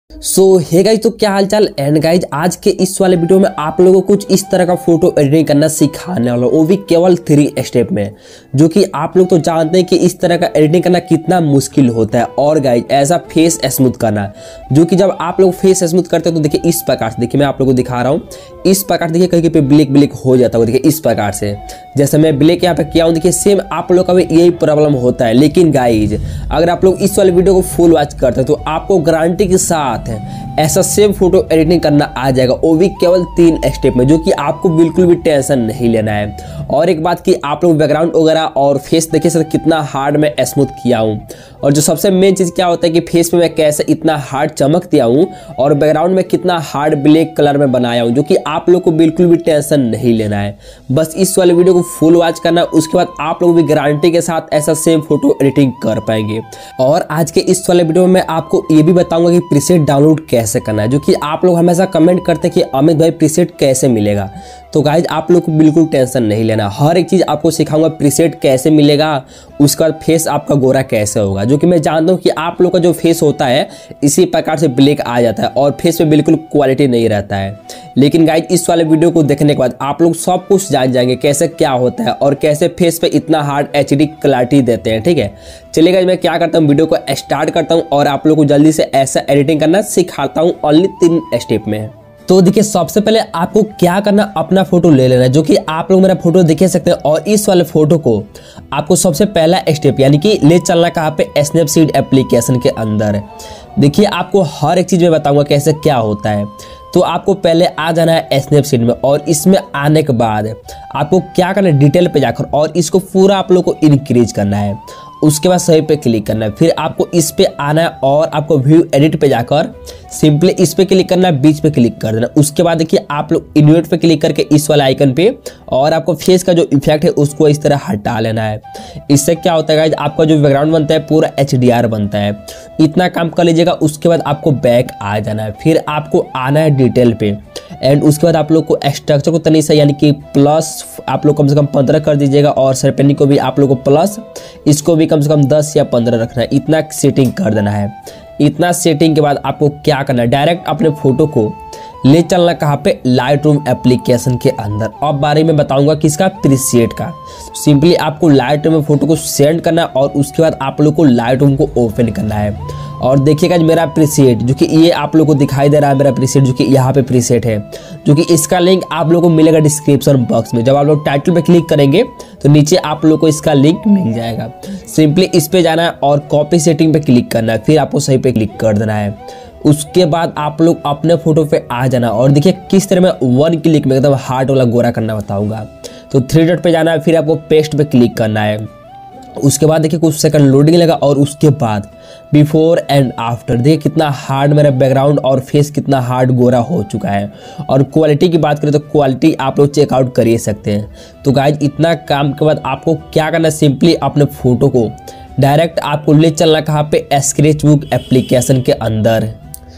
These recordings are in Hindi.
हे गाइज, तो क्या हालचाल। एंड गाइज, आज के इस वाले वीडियो में आप लोगों को कुछ इस तरह का फोटो एडिटिंग करना सिखाने वाला, वो भी केवल 3 स्टेप में, जो कि आप लोग तो जानते हैं कि इस तरह का एडिटिंग करना कितना मुश्किल होता है। और गाइज, ऐसा फेस स्मूथ करना, जो कि जब आप लोग फेस स्मूथ करते हैं तो देखिए इस प्रकार से, देखिए मैं आप लोगों को दिखा रहा हूँ, इस प्रकार देखिए कहीं पे ब्लैक ब्लैक हो जाता है, देखिए इस प्रकार से। जैसे मैं ब्लैक यहाँ पे किया हूँ, देखिए सेम आप लोग का भी यही प्रॉब्लम होता है। लेकिन गाइज, अगर आप लोग इस वाले वीडियो को फुल वॉच करते हैं तो आपको गारंटी के साथ ऐसा सेम फोटो एडिटिंग करना आ जाएगा, वो भी केवल 3 स्टेप में, जो कि आपको बिल्कुल भी टेंशन नहीं लेना है। और एक बात कि आप लोग बैकग्राउंड वगैरह और फेस देखिए सर कितना हार्ड में स्मूथ किया हूँ। और जो सबसे मेन चीज़ क्या होता है कि फेस में मैं कैसे इतना हार्ड चमक दिया हूँ और बैकग्राउंड में कितना हार्ड ब्लैक कलर में बनाया हूँ, जो कि आप लोग को बिल्कुल भी टेंशन नहीं लेना है। बस इस वाले वीडियो को फुल वॉच करना, उसके बाद आप लोग भी गारंटी के साथ ऐसा सेम फोटो एडिटिंग कर पाएंगे। और आज के इस वाले वीडियो में मैं आपको ये भी बताऊंगा कि प्रीसेट डाउनलोड कैसे करना है, जो कि आप लोग हमेशा कमेंट करते हैं कि अमित भाई प्रीसेट कैसे मिलेगा। तो गाइज, आप लोग को बिल्कुल टेंशन नहीं लेना, हर एक चीज़ आपको सिखाऊंगा। प्रीसेट कैसे मिलेगा, उसके बाद फेस आपका गोरा कैसे होगा, जो कि मैं जानता हूँ कि आप लोग का जो फेस होता है इसी प्रकार से ब्लैक आ जाता है और फेस में बिल्कुल क्वालिटी नहीं रहता है। लेकिन गाइज, इस वाले वीडियो को देखने के बाद आप लोग सब कुछ जान जाएंगे कैसे क्या होता है और कैसे फेस पे इतना हार्ड HD क्लैरिटी देते हैं। ठीक है, चलिए गाइज, मैं क्या करता हूँ, वीडियो को स्टार्ट करता हूँ और आप लोग को जल्दी से ऐसा एडिटिंग करना सिखाता हूँ, ओनली 3 स्टेप में। तो देखिए, सबसे पहले आपको क्या करना, अपना फोटो ले लेना है, जो कि आप लोग मेरा फोटो देख सकते हैं। और इस वाले फोटो को आपको सबसे पहला स्टेप यानी कि ले चलना कहाँ पे, स्नैपसीड एप्लीकेशन के अंदर। देखिए, आपको हर एक चीज़ में बताऊंगा कैसे क्या होता है। तो आपको पहले आ जाना है स्नैपसीड में, और इसमें आने के बाद आपको क्या करना है, डिटेल पे जाकर और इसको पूरा आप लोग को इंक्रीज करना है। उसके बाद सही पे क्लिक करना है, फिर आपको इस पे आना है और आपको व्यू एडिट पे जाकर सिंपली इस पे क्लिक करना है, बीच पे क्लिक कर देना। उसके बाद देखिए आप लोग इन्वर्ट पे क्लिक करके इस वाले आइकन पे, और आपको फेस का जो इफेक्ट है उसको इस तरह हटा लेना है। इससे क्या होता है गाइस, आपका जो बैकग्राउंड बनता है पूरा HDR बनता है। इतना काम कर लीजिएगा। उसके बाद आपको बैक आ जाना है, फिर आपको आना है डिटेल पे, एंड उसके बाद आप लोग को स्ट्रक्चर को तनी सा यानी कि प्लस आप लोग कम से कम 15 कर दीजिएगा, और सरपेनी को भी आप लोग को प्लस, इसको भी कम से कम 10 या 15 रखना है। इतना सेटिंग कर देना है। इतना सेटिंग के बाद आपको क्या करना है, डायरेक्ट अपने फोटो को ले चलना कहाँ पे, लाइटरूम एप्लीकेशन के अंदर। अब बारे में बताऊंगा किसका, प्रीसेट का। सिंपली आपको लाइटरूम में फोटो को सेंड करना है और उसके बाद आप लोग को लाइटरूम को ओपन करना है। और देखिएगा मेरा प्रीसेट, जो कि ये आप लोग को दिखाई दे रहा है मेरा प्रीसेट, जो कि यहाँ पे प्रीसेट है, जो कि इसका लिंक आप लोग को मिलेगा डिस्क्रिप्शन बॉक्स में। जब आप लोग टाइटल पे क्लिक करेंगे तो नीचे आप लोग को इसका लिंक मिल जाएगा। सिंपली इस पे जाना है और कॉपी सेटिंग पे क्लिक करना है, फिर आपको सही पे क्लिक कर देना है। उसके बाद आप लोग अपने फोटो पे आ जाना, और देखिए किस तरह मैं 1 क्लिक में एकदम हार्ड वाला गोरा करना बताऊंगा। तो 3 डॉट पे जाना है, फिर आपको पेस्ट पे क्लिक करना है। उसके बाद देखिए कुछ सेकंड लोडिंग लगा, और उसके बाद बिफोर एंड आफ्टर देखिए कितना हार्ड मेरा बैकग्राउंड और फेस कितना हार्ड गोरा हो चुका है। और क्वालिटी की बात करें तो क्वालिटी आप लोग चेकआउट कर ही सकते हैं। तो गाइज, इतना काम के बाद आपको क्या करना है, सिंपली अपने फोटो को डायरेक्ट आपको ले चलना कहाँ पे, स्केच बुक एप्लीकेशन के अंदर।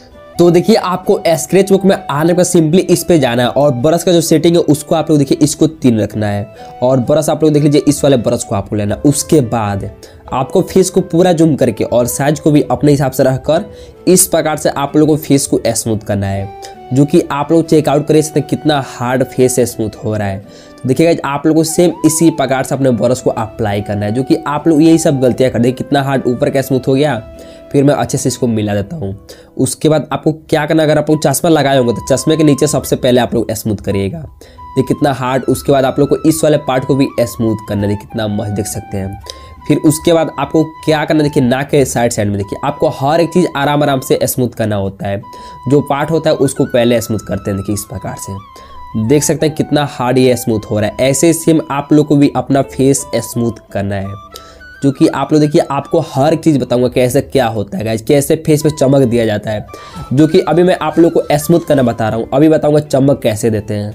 तो देखिए आपको स्केच बुक में आने का सिंपली इस पे जाना है, और ब्रश का जो सेटिंग है उसको आप लोग देखिए इसको 3 रखना है, और ब्रश आप लोग देख लीजिए इस वाले ब्रश को आपको लेना। उसके बाद आपको फेस को पूरा जूम करके और साइज को भी अपने हिसाब से रखकर इस प्रकार से आप लोगों को फेस को स्मूथ करना है, जो कि आप लोग चेकआउट कर सकते हैं कितना हार्ड फेस स्मूथ हो रहा है। तो देखिएगा आप लोगों को सेम इसी प्रकार से अपने ब्रश को अप्लाई करना है, जो कि आप लोग यही सब गलतियां कर दें। कितना हार्ड ऊपर का स्मूथ हो गया, फिर मैं अच्छे से इसको मिला देता हूँ। उसके बाद आपको क्या करना, अगर आप लोग चश्मा लगाए होंगे तो चश्मे के नीचे सबसे पहले आप लोग स्मूथ करिएगा, देखिए कितना हार्ड। उसके बाद आप लोग को इस वाले पार्ट को भी स्मूथ करना है, कितना मस्त देख सकते हैं। फिर उसके बाद आपको क्या करना, देखिए नाक के साइड में देखिए आपको हर एक चीज़ आराम आराम से स्मूथ करना होता है। जो पार्ट होता है उसको पहले स्मूथ करते हैं, देखिए इस प्रकार से देख सकते हैं कितना हार्ड ये स्मूथ हो रहा है। ऐसे सेम आप लोग को भी अपना फेस स्मूथ करना है, जो कि आप लोग देखिए आपको हर चीज़ बताऊंगा कैसे क्या होता है गाइस, कैसे फेस पे चमक दिया जाता है। जो कि अभी मैं आप लोग को स्मूथ करना बता रहा हूँ, अभी बताऊंगा चमक कैसे देते हैं।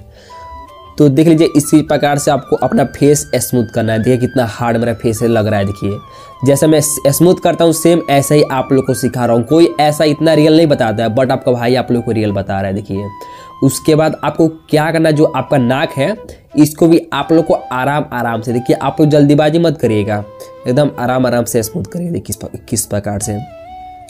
तो देख लीजिए इसी प्रकार से आपको अपना फेस स्मूथ करना है। देखिए कितना हार्ड मेरा फेस लग रहा है। देखिए जैसे मैं स्मूथ करता हूँ सेम ऐसा ही आप लोग को सिखा रहा हूँ। कोई ऐसा इतना रियल नहीं बताता है, बट आपका भाई आप लोग को रियल बता रहा है। देखिए उसके बाद आपको क्या करना है, जो आपका नाक है इसको भी आप लोग को आराम आराम से, देखिए आप लोग जल्दीबाजी मत करिएगा, एकदम आराम आराम से स्मूथ करिए। देखिए किस प्रकार से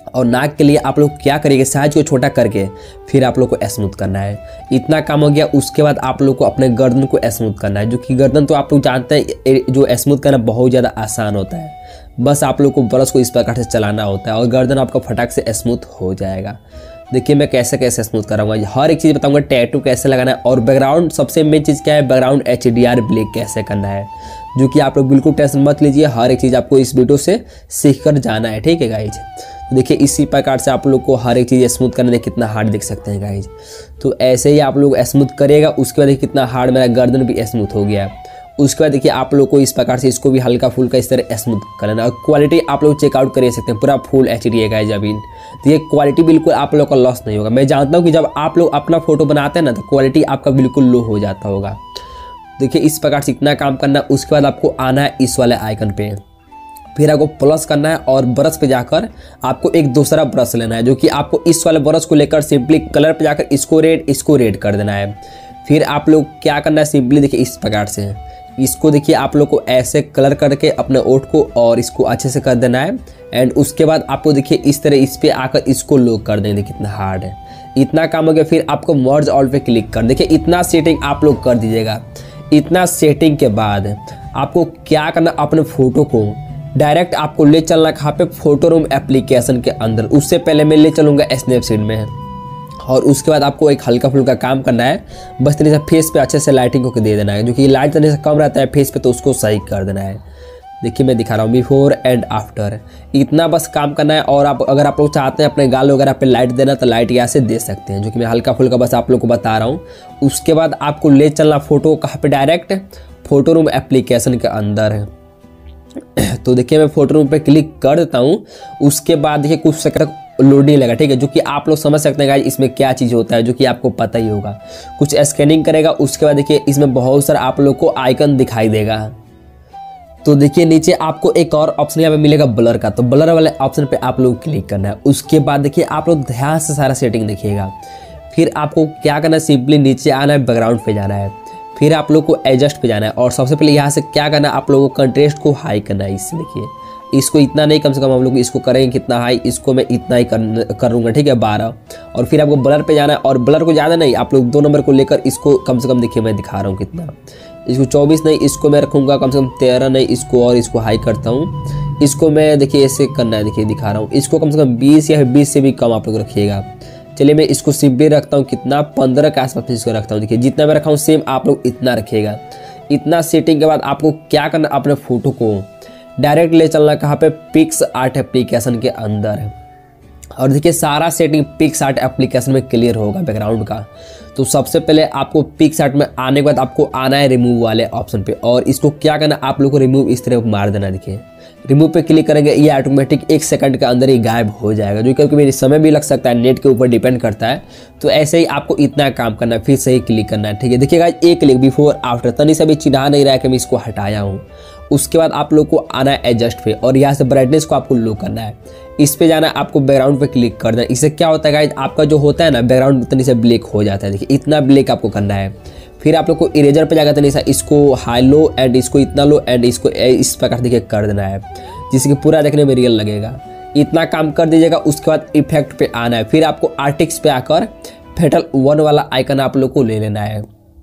और नाक के लिए आप लोग क्या करिएगा, साइज को छोटा करके फिर आप लोग को स्मूथ करना है। इतना काम हो गया। उसके बाद आप लोग को अपने गर्दन को स्मूथ करना है, जो कि गर्दन तो आप लोग जानते हैं जो स्मूथ करना बहुत ज़्यादा आसान होता है। बस आप लोग को ब्रश को इस प्रकार से चलाना होता है और गर्दन आपका फटाक से स्मूथ हो जाएगा। देखिए मैं कैसे कैसे स्मूथ कराऊंगा, हर एक चीज़ बताऊंगा, टैटू कैसे लगाना है और बैकग्राउंड सबसे मेन चीज़ क्या है, बैकग्राउंड HDR ब्लैक कैसे करना है, जो कि आप लोग बिल्कुल टेंशन मत लीजिए। हर एक चीज़ आपको इस वीडियो से सीख कर जाना है, ठीक है गाइज। तो देखिए इसी प्रकार से आप लोग को हर एक चीज़ स्मूथ करने में कितना हार्ड देख सकते हैं गाइज। तो ऐसे ही आप लोग स्मूथ करिएगा। उसके बाद देखिए कितना हार्ड मेरा गर्दन भी स्मूथ हो गया। उसके बाद देखिए आप लोग को इस प्रकार से इसको भी हल्का फुल्का इस तरह स्मूथ कर लेना। और क्वालिटी आप लोग चेकआउट कर सकते हैं, पूरा फुल HD है गाइज। अभी देखिए क्वालिटी बिल्कुल आप लोग का लॉस नहीं होगा। मैं जानता हूँ कि जब आप लोग अपना फोटो बनाते हैं ना तो क्वालिटी आपका बिल्कुल लो हो जाता होगा। देखिए इस प्रकार से इतना काम करना। उसके बाद आपको आना है इस वाले आइकन पे, फिर आपको प्लस करना है और ब्रश पे जाकर आपको एक दूसरा ब्रश लेना है, जो कि आपको इस वाले ब्रश को लेकर सिंपली कलर पे जाकर इसको रेड कर देना है। फिर आप लोग क्या करना है, सिंपली देखिए इस प्रकार से इसको देखिए आप लोग को ऐसे कलर करके अपने ओठ को और इसको अच्छे से कर देना है। एंड उसके बाद आपको देखिए इस तरह इस पे आकर इसको लॉक कर देंगे। कितना हार्ड है, इतना काम हो गया। फिर आपको मर्ज ऑल पे क्लिक कर, देखिए इतना सेटिंग आप लोग कर दीजिएगा। इतना सेटिंग के बाद आपको क्या करना, अपने फोटो को डायरेक्ट आपको ले चलना कहाँ पे, फोटो रूम एप्लीकेशन के अंदर। उससे पहले मैं ले चलूँगा स्नैपसीड में। और उसके बाद आपको एक हल्का फुल्का काम करना है, बस तरीके से फेस पे अच्छे से लाइटिंग को दे देना है, जो कि लाइट तरीके से कम रहता है फेस पे, तो उसको सही कर देना है। देखिए मैं दिखा रहा हूँ बिफोर एंड आफ्टर, इतना बस काम करना है। और आप अगर आप लोग चाहते हैं अपने गाल वगैरह पे लाइट देना तो लाइट यहाँ से दे सकते हैं, जो कि मैं हल्का फुल्का बस आप लोग को बता रहा हूँ। उसके बाद आपको ले चलना फोटो कहाँ पे, डायरेक्ट फोटो रूम एप्लीकेशन के अंदर है। तो देखिए मैं फोटो रूम पे क्लिक कर देता हूँ। उसके बाद देखिए कुछ सेकंड लोडिंग लगा, ठीक है, जो कि आप लोग समझ सकते हैं गाइस इसमें क्या चीज़ होता है, जो कि आपको पता ही होगा। कुछ स्कैनिंग करेगा। उसके बाद देखिए इसमें बहुत सारा आप लोग को आइकन दिखाई देगा। तो देखिए नीचे आपको एक और ऑप्शन यहाँ पे मिलेगा ब्लर का, तो ब्लर वाले ऑप्शन पे आप लोग क्लिक करना है। उसके बाद देखिए आप लोग ध्यान से सारा सेटिंग देखिएगा। फिर आपको क्या करना है, सिंपली नीचे आना है, बैकग्राउंड पे जाना है, फिर आप लोग को एडजस्ट पे जाना है। और सबसे पहले यहाँ से क्या करना है, आप लोगों को कंट्रास्ट को हाई करना है। इससे देखिए इसको इतना नहीं, कम से कम हम लोग इसको करेंगे कितना हाई, इसको मैं इतना ही करूँगा, ठीक है 12। और फिर आपको ब्लर पे जाना है, और ब्लर को ज़्यादा नहीं, आप लोग 2 नंबर को लेकर इसको कम से कम देखिए मैं दिखा रहा हूँ कितना, इसको 24 नहीं, इसको मैं रखूँगा कम से कम 13 नहीं, इसको और इसको हाई करता हूँ। इसको मैं देखिए ऐसे करना है, देखिए दिखा रहा हूँ, इसको कम से कम 20 या 20 से भी कम आप लोग रखिएगा। चलिए मैं इसको सिंपली रखता हूँ कितना, 15 के आसपास इसको रखता हूँ। देखिए जितना मैं रखा हूँ सेम आप लोग इतना रखिएगा। इतना सेटिंग के बाद आपको क्या करना, अपने फोटो को डायरेक्ट ले चलना कहाँ पे, पिक्सआर्ट एप्लीकेशन के अंदर। और देखिए सारा सेटिंग पिक्सआर्ट एप्लीकेशन में क्लियर होगा बैकग्राउंड का। तो सबसे पहले आपको पिक्सआर्ट में आने के बाद आपको आना है रिमूव वाले ऑप्शन पे, और इसको क्या करना, आप लोग को रिमूव इस तरह मार देना। देखिए रिमूव पे क्लिक करेंगे, ये ऑटोमेटिक 1 सेकंड के अंदर ही गायब हो जाएगा, जो क्योंकि मेरे समय भी लग सकता है, नेट के ऊपर डिपेंड करता है। तो ऐसे ही आपको इतना काम करना है, फिर सही क्लिक करना है, ठीक है। देखिएगा एक क्लिक बिफोर आफ्टर, तनी से भी चिन्हा नहीं रहा है कि मैं इसको हटाया हूँ। उसके बाद आप लोग को आना है एडजस्ट पे, और यहाँ से ब्राइटनेस को आपको लो करना है। इस पे जाना है, आपको बैकग्राउंड पे क्लिक करना है। इससे क्या होता है गाइस, आपका जो होता है ना बैकग्राउंड तनी से ब्लैक हो जाता है। देखिए इतना ब्लैक आपको करना है। फिर आप लोग को इरेजर पे जाकर तनी सा इसको हाई लो, एंड इसको इतना लो, एंड इसको इस प्रकार देखिए कर देना है, जिससे कि पूरा देखने में रियल लगेगा। इतना काम कर दीजिएगा। उसके बाद इफेक्ट पे आना है, फिर आपको आर्टिक्स पे आकर फेटल 1 वाला आइकन आप लोग को ले लेना है,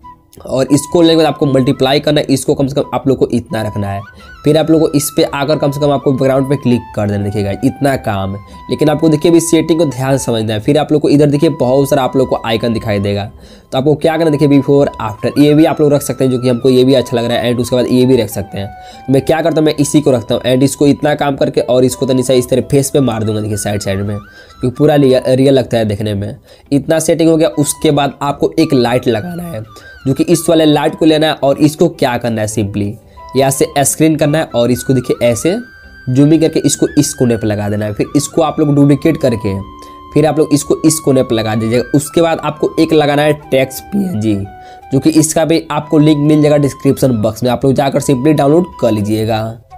और इसको लेने के बाद आपको मल्टीप्लाई करना है। इसको कम से कम आप लोग को इतना रखना है। फिर आप लोग को इस पे आकर कम से कम आपको बैकग्राउंड पे क्लिक कर देना। देखिएगा इतना काम है, लेकिन आपको देखिए अभी सेटिंग को ध्यान से समझना है। फिर आप लोग को इधर देखिए बहुत सारा आप लोग को आइकन दिखाई देगा, तो आपको क्या करना, देखिए बिफोर आफ्टर, ये भी आप लोग रख सकते हैं, जो कि हमको ये भी अच्छा लग रहा है। एंड उसके बाद ये भी रख सकते हैं। तो मैं क्या करता हूँ, मैं इसी को रखता हूँ, एंड इसको इतना काम करके और इसको तो नीचे इस तरह फेस पे मार दूंगा, देखिए साइड में, क्योंकि पूरा रियल लगता है देखने में। इतना सेटिंग हो गया। उसके बाद आपको एक लाइट लगाना है, जो कि इस वाले लाइट को लेना है, और इसको क्या करना है, सिंपली यहाँ से स्क्रीन करना है, और इसको देखिए ऐसे जूमिंग करके इसको इस कोने पे लगा देना है। फिर इसको आप लोग डुप्लीकेट करके फिर आप लोग इसको इस कोने पे लगा दीजिएगा। उसके बाद आपको एक लगाना है टेक्स्ट PNG, जो कि इसका भी आपको लिंक मिल जाएगा डिस्क्रिप्शन बॉक्स में, आप लोग जाकर सिंपली डाउनलोड कर लीजिएगा।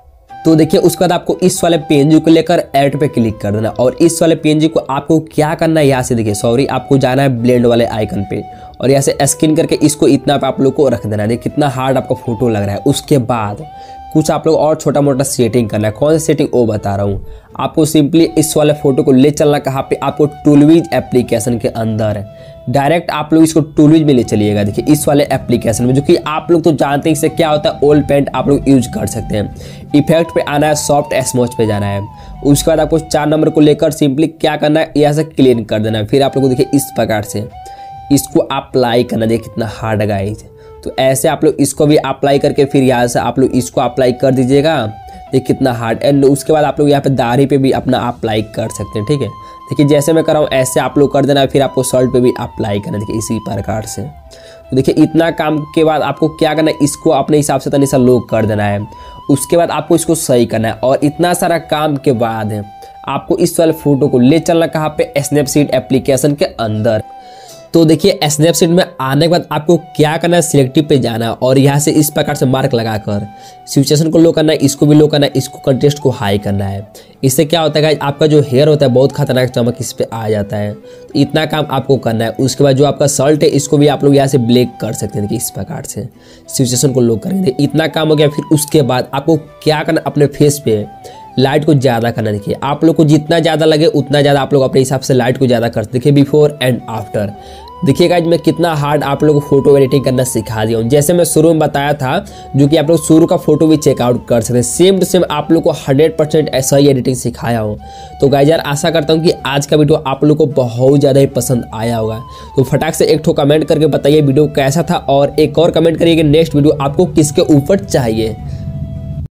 तो देखिए उसके बाद आपको इस वाले PNG को लेकर ऐड पे क्लिक कर देना, और इस वाले PNG को आपको क्या करना है, यहाँ से देखिए आपको जाना है ब्लेंड वाले आइकन पे, और यहाँ से स्कैन करके इसको इतना पे आप लोग को रख देना है। देखिए कितना हार्ड आपका फोटो लग रहा है। उसके बाद कुछ आप लोग और छोटा मोटा सेटिंग करना है। कौन सा सेटिंग वो बता रहा हूँ आपको। सिंपली इस वाले फोटो को ले चलना कहाँ पे, आपको टूलविज एप्लीकेशन के अंदर है। डायरेक्ट आप लोग इसको टूलविज में ले चलिएगा। देखिए इस वाले एप्लीकेशन में, जो कि आप लोग तो जानते हैं इससे क्या होता है, ओल्ड पेंट आप लोग यूज कर सकते हैं। इफेक्ट पे आना है, सॉफ्ट स्मोच पे जाना है। उसके बाद आपको 4 नंबर को लेकर सिंपली क्या करना है, यहाँ से क्लीन कर देना है। फिर आप लोग को देखिए इस प्रकार से इसको अप्लाई करना। देखिए कितना हार्ड है गाइस। तो ऐसे आप लोग इसको भी अप्लाई करके फिर यहाँ से आप लोग इसको अप्लाई कर दीजिएगा। देखिए कितना हार्ड। एंड उसके बाद आप लोग यहाँ पे दाढ़ी पे भी अपना अप्लाई कर सकते हैं। ठीक है, देखिए जैसे मैं कर रहा हूँ ऐसे आप लोग कर देना। फिर आपको शर्ट पे भी अप्लाई करना, देखिए इसी प्रकार से। तो देखिए इतना काम के बाद आपको क्या करना है, इसको अपने हिसाब से तनी सा लोग कर देना है। उसके बाद आपको इसको सही करना है। और इतना सारा काम के बाद आपको इस वाले फोटो को ले चलना कहाँ पे, स्नैपसीड एप्लीकेशन के अंदर। तो देखिए स्नैपसीड में आने के बाद आपको क्या करना है, सिलेक्टिव पे जाना और यहाँ से इस प्रकार से मार्क लगाकर सिचुएशन को लो करना है, इसको भी लो करना है, इसको कंटेस्ट को हाई करना है। इससे क्या होता है आपका जो हेयर होता है बहुत खतरनाक चमक इस पे आ जाता है। तो इतना काम आपको करना है। उसके बाद जो आपका शर्ट है इसको भी आप लोग यहाँ से ब्लैक कर सकते हैं। देखिए इस प्रकार से सिचुएशन को लो करेंगे। इतना काम हो गया। फिर उसके बाद आपको क्या करना, अपने फेस पे लाइट को ज़्यादा करना। देखिए आप लोग को जितना ज़्यादा लगे उतना ज़्यादा आप लोग अपने हिसाब से लाइट को ज़्यादा करते। देखिए बिफोर एंड आफ्टर। देखिए गाइस मैं कितना हार्ड आप लोगों को फोटो एडिटिंग करना सिखा दिया हूँ। जैसे मैं शुरू में बताया था, जो कि आप लोग शुरू का फोटो भी चेकआउट कर सकते हैं। सेम टू सेम आप लोग को 100% ऐसा ही एडिटिंग सिखाया हूँ। तो गाइस यार आशा करता हूँ कि आज का वीडियो आप लोग को बहुत ज़्यादा ही पसंद आया होगा। तो फटाक से एक ठो कमेंट करके बताइए वीडियो कैसा था, और एक और कमेंट करिए कि नेक्स्ट वीडियो आपको किसके ऊपर चाहिए।